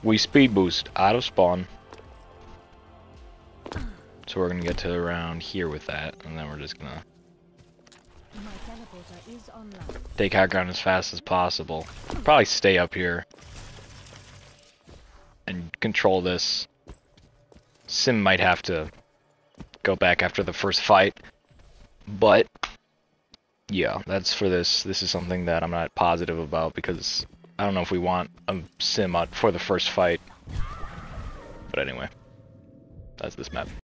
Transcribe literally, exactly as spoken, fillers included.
We speed boost out of spawn. So we're gonna get to around here with that, and then we're just gonna take high ground as fast as possible. Probably stay up here and control this. Sim might have to go back after the first fight, but yeah, that's for this. This is something that I'm not positive about because I don't know if we want a sim out for the first fight. But anyway, that's this map.